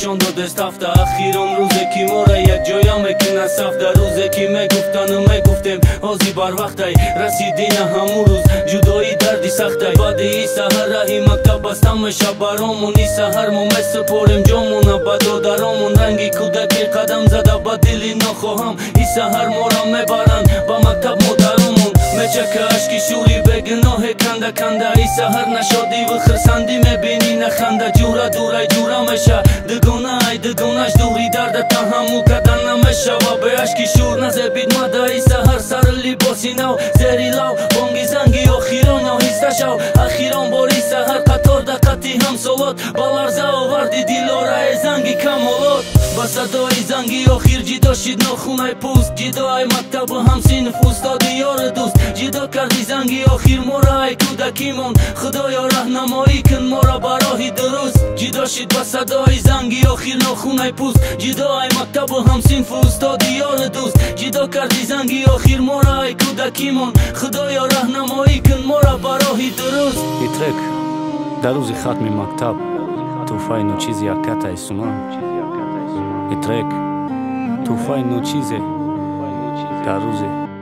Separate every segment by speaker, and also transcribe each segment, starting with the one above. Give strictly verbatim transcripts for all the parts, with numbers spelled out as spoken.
Speaker 1: نشان داده سفته اخیران روزه کی ما را یک جایا میکنه سفته روزه کی میگفتن و میگفتیم آزی بر وقتی رسیدی نه همون روز جدایی دردی سختی بعد ای سهر راهی مکتب بستم میشه برامون ای سهر ما میسپاریم جامون به دادرامون رنگی کودکی قدم زده به دلی نخواهم ای سهر ما را میبرن به مکتب مادرامون میچکه اشکی شوری به گناه کنده کنده ای سهر نشادی و خرسندی میبینی نخنده جوره دوره جوره میشه دگونه ای دگونش دوری درد تحمل کردن نمیشه و به اشکی شور نزبید مده ای سهر سر لباسی نو زیری لو بانگی زنگی آخیران آهسته شو اخیران باری سهر قطار دقتی هم سولاد بالارزه آوردی دیلاره زنگی کمالات با صدای زنگی آخیر جدا شد ناخونه پوست جدای مکتب و هم سینف استاد یار دوست جدا کردی زنگی آخیر مورا ای کودکیمون خدایا راهنمایی کن مورا برای درست جدا شد با صدای زنگی آخیر ناخونه پوست جدای مکتب و هم سینف استاد یار دوست جدا کردی زنگی آخیر مورا ای کودکیمون خدایا راهنمایی کن مورا برای درست
Speaker 2: ای ترک در روز ختم مکتب توفای نو چیزی اکتا سومان ای ترک توفای نو چیزی در روز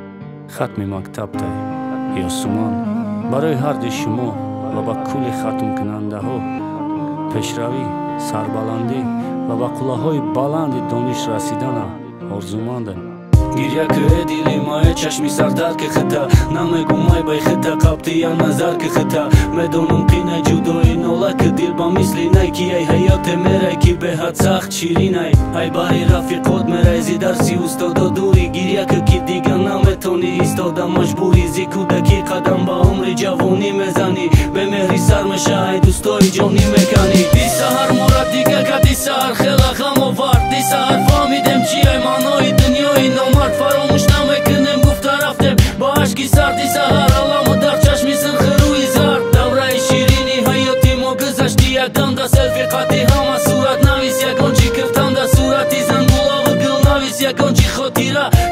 Speaker 2: ختم مکتب تای یا سومان برای هر دی شما و با کل ختم کننده ها پیشروی سربلندی و با قلاهای بلند دانش رسیدن آرزومندم
Speaker 1: گریه که دیلی مای چشمی سردر که خطا نمیگو مای بای خطا قبطی یا نظر که خطا میدونم قینه جدایی نولا که دیل با مثلی نی کی ای حیات میره کی به حد سخت شیرین ای ای باری رفیقات میریزی درسی استادا دوری گریه که کی دیگه نمیتونی ایستاده مجبوری زی کودکی قدم با عمر جوانی میزنی به مهری سر میشه ای دوستای جانی میکنی دی سهر مرد دیگه که دی سهر خیلی غم آورد دی سهر فهمیدم چی ای معنای دنیای نامرد فراموش نمیکنیم گفته رفتیم با عشقی سردی سهر علم و در چشمی سرخ روی زرد دوره شیرینی حیاتی ما گذشتی یک دم در سلفی قطی همه صورت نویس یکان چی کفتم در صورتی زن گلا و گل نویس یکان چی خاطیره